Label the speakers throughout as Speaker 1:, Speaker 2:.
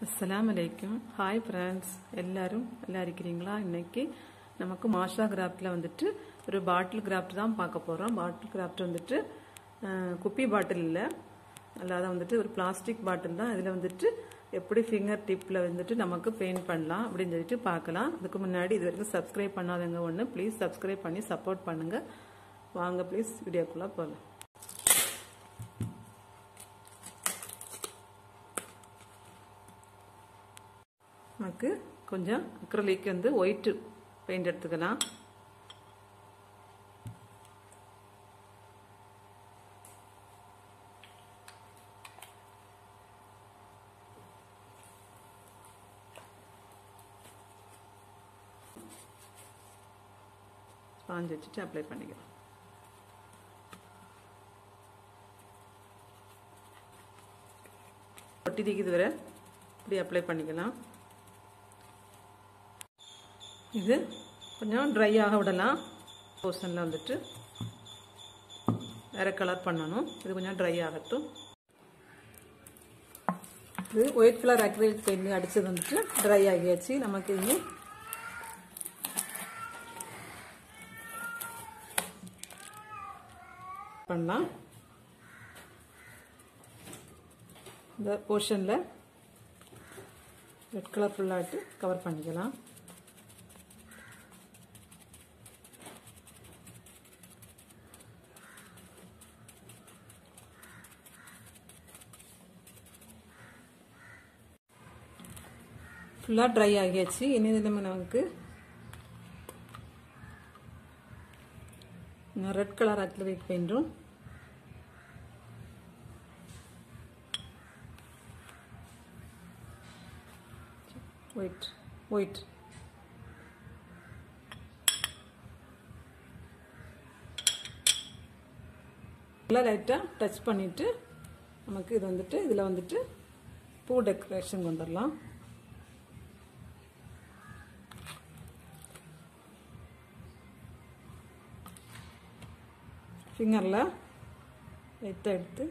Speaker 1: Assalamualaikum. Hi friends. எல்லாரும் நல்லா இருக்கீங்களா? இன்னைக்கு நமக்கு மாஷா கிராஃப்ட்ல வந்துட்டு ஒரு பாட்டில் கிராஃப்ட் தான் பார்க்க போறோம். பாட்டில் கிராஃப்ட் வந்துட்டு குப்பி பாட்டில் இல்ல. அல்லாத வந்துட்டு ஒரு பிளாஸ்டிக் பாட்டில் தான். இதுல வந்துட்டு எப்படி ஃபிங்கர் டிப்ல வந்துட்டு நமக்கு பெயிண்ட் பண்ணலாம் அப்படினு சொல்லிட்டு பார்க்கலாம். அதுக்கு முன்னாடி இதுவரைக்கும் Subscribe பண்ணாதவங்க ஒண்ணு ப்ளீஸ் Subscribe பண்ணி சப்போர்ட் பண்ணுங்க. வாங்க ப்ளீஸ் வீடியோக்குள்ள போலாம். நமக்கு கொஞ்சம் அக்ரிலிக் வந்து ஒயிட் பெயிண்ட் எடுத்துக்கலாம். ஸ்பாஞ்ச் வச்சுட்டு அப்ளை பண்ணிக்கலாம். ஒட்டி தீக்குது வரை இப்படி அப்ளை பண்ணிக்கலாம். இது கொஞ்சம் ட்ரை ஆக விடலாம். போர்ஷனில் வந்துட்டு வேறு கலர் பண்ணணும். இது கொஞ்சம் ட்ரை ஆகட்டும். இது ஒயிட் கலர் அக்ரிலிக் பெயிண்ட் அடித்தது வந்துட்டு ட்ரை ஆகியாச்சு. நமக்கு இனி பண்ணலாம். இந்த போர்ஷனில் ரெட் கலர் ஃபுல்லாகிட்டு கவர் பண்ணிக்கலாம். ஃபுல்லாக ட்ரை ஆகியாச்சு. இனி இதில் நமக்கு ரெட் கலர் அக்ரிலிக் பெயிண்டும் ஒயிட் லைட்டாக டச் பண்ணிட்டு நமக்கு இது வந்துட்டு இதில் வந்துட்டு பூ டெக்கரேஷன் கொண்டு வரலாம். ஃபிங்கரில் லைட்டாக எடுத்து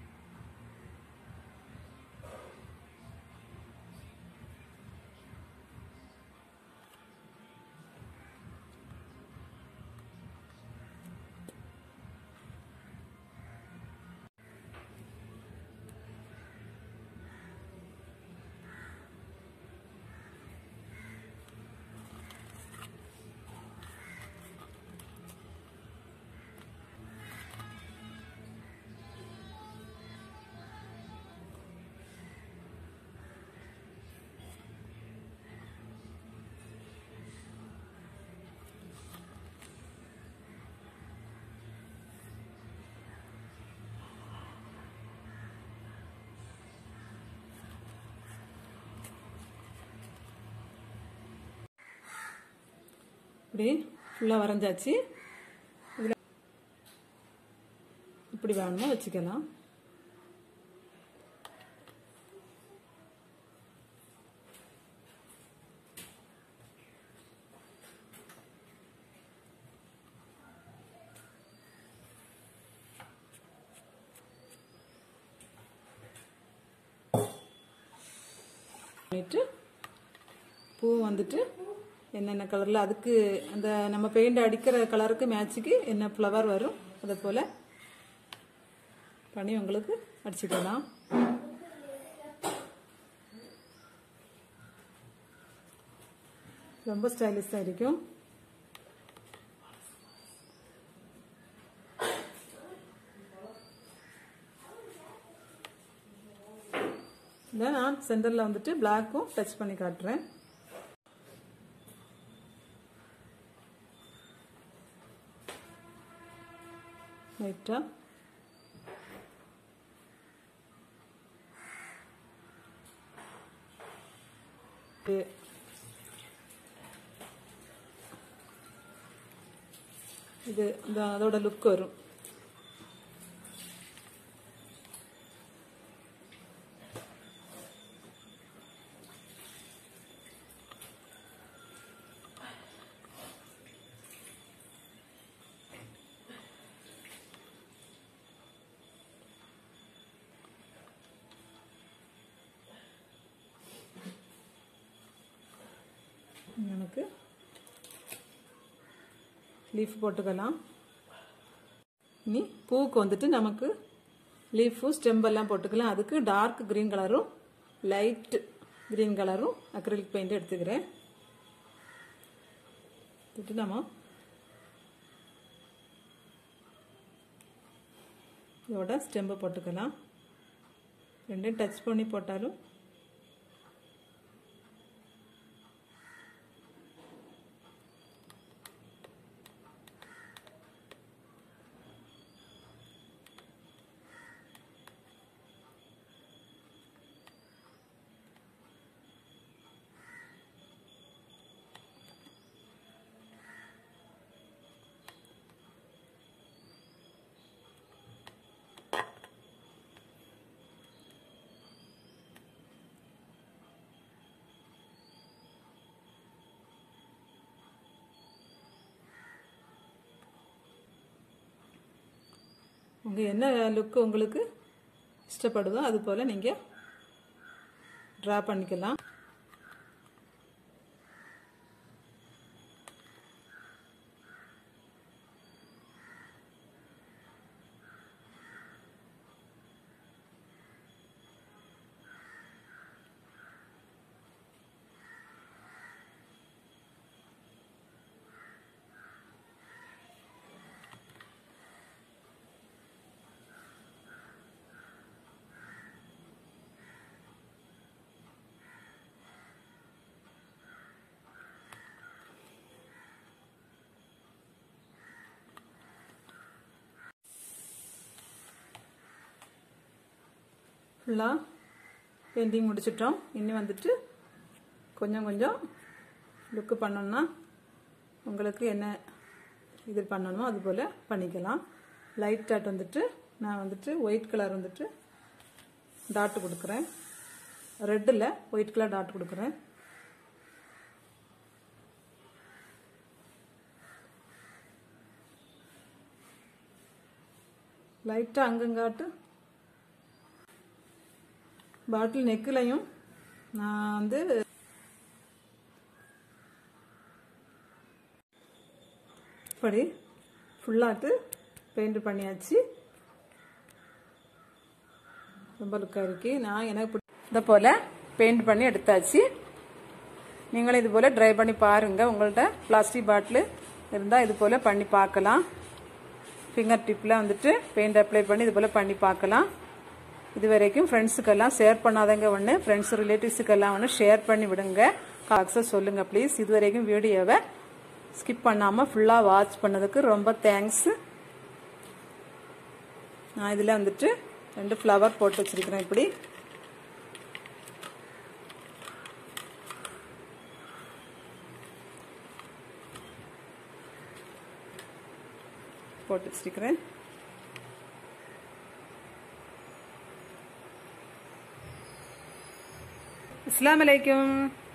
Speaker 1: இப்படி ஃபுல்லாக வரைஞ்சாச்சு. இதில் இப்படி வேணுமோ வச்சுக்கலாம். பூ வந்துட்டு என்னென்ன கலரில் அதுக்கு அந்த நம்ம பெயிண்ட் அடிக்கிற கலருக்கு மேட்சுக்கு என்ன ஃப்ளவர் வரும் அதை போல் பண்ணி உங்களுக்கு அடிச்சுக்கலாம். ரொம்ப ஸ்டைலிஷாக இருக்கும். இதை நான் சென்டரில் வந்துட்டு பிளாக்கும் டச் பண்ணி காட்டுறேன். லைட்டா இது அதோட லுக் வரும். நமக்கு லீஃப் போட்டுக்கலாம். இனி பூவுக்கு வந்துட்டு நமக்கு லீஃபு ஸ்டெம்பெல்லாம் போட்டுக்கலாம். அதுக்கு டார்க் கிரீன் கலரும் லைட் கிரீன் கலரும் அக்ரிலிக் பெயிண்ட் எடுத்துக்கிறேன். நம்ம இதோட ஸ்டெம்பை போட்டுக்கலாம். ரெண்டையும் டச் பண்ணி போட்டாலும் உங்கள் என்ன லுக்கு உங்களுக்கு இஷ்டப்படுதோ அது போல் நீங்கள் ட்ரா பண்ணிக்கலாம். ஃபுல்லாக பெயிண்டிங் முடிச்சிட்டோம். இனி வந்துட்டு கொஞ்சம் கொஞ்சம் லுக்கு பண்ணோம்னா உங்களுக்கு என்ன இது பண்ணணுமோ அது போல் பண்ணிக்கலாம். லைட் டாட் வந்துட்டு நான் வந்துட்டு ஒயிட் கலர் வந்துட்டு டாட் கொடுக்குறேன். ரெட்டில் ஒயிட் கலர் டாட் கொடுக்குறேன். லைட்டாக அங்கங்காட்டு பாட்டில் நெக்லையும் நான் வந்து இப்படி ஃபுல்லாட்டு பெயிண்ட் பண்ணியாச்சு. ரொம்ப லுக்காக இருக்கு. நான் எனக்கு இதை போல் பெயிண்ட் பண்ணி எடுத்தாச்சு. நீங்களும் இது போல் ட்ரை பண்ணி பாருங்கள். உங்கள்கிட்ட பிளாஸ்டிக் பாட்டில் இருந்தால் இது போல் பண்ணி பார்க்கலாம். ஃபிங்கர் டிப்பில் வந்துட்டு பெயிண்ட் அப்ளை பண்ணி இது போல் பண்ணி பார்க்கலாம். இது வரைக்கும் ஃப்ரெண்ட்ஸுக்கெல்லாம் ஷேர் பண்ணாதங்க ஒன்று, ஃப்ரெண்ட்ஸ் ரிலேட்டிவ்ஸுக்கெல்லாம் ஒன்று ஷேர் பண்ணி விடுங்க. காக்ஸை சொல்லுங்கள் ப்ளீஸ். இது வரைக்கும் வீடியோவை ஸ்கிப் பண்ணாமல் ஃபுல்லாக வாட்ச் பண்ணதுக்கு ரொம்ப தேங்க்ஸ். நான் இதில் வந்துட்டு 2 ஃப்ளவர் போட்டு வச்சுருக்கிறேன். இப்படி போட்டு வச்சுருக்கிறேன். अस्सलाम वालेकुम.